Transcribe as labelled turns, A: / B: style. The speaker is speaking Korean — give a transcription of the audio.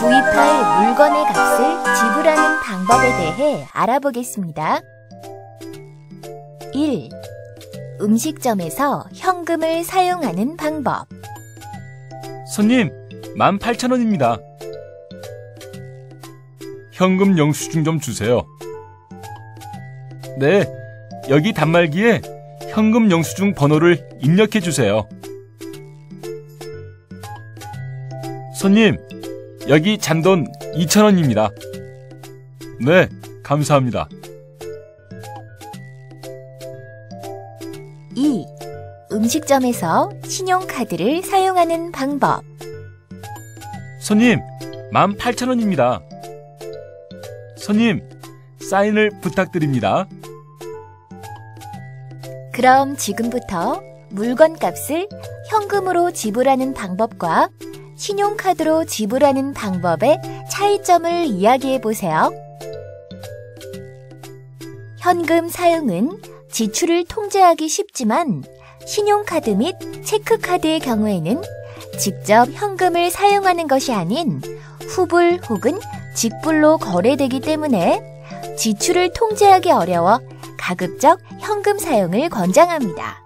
A: 구입할 물건의 값을 지불하는 방법에 대해 알아보겠습니다. 1. 음식점에서 현금을 사용하는 방법.
B: 손님, 18,000원입니다. 현금 영수증 좀 주세요. 네, 여기 단말기에 현금 영수증 번호를 입력해 주세요. 손님, 여기 잔돈 2,000원입니다. 네, 감사합니다.
A: 2. 음식점에서 신용카드를 사용하는 방법.
B: 손님, 18,000원입니다. 손님, 사인을 부탁드립니다.
A: 그럼 지금부터 물건 값을 현금으로 지불하는 방법과 신용카드로 지불하는 방법의 차이점을 이야기해 보세요. 현금 사용은 지출을 통제하기 쉽지만 신용카드 및 체크카드의 경우에는 직접 현금을 사용하는 것이 아닌 후불 혹은 직불로 거래되기 때문에 지출을 통제하기 어려워 가급적 현금 사용을 권장합니다.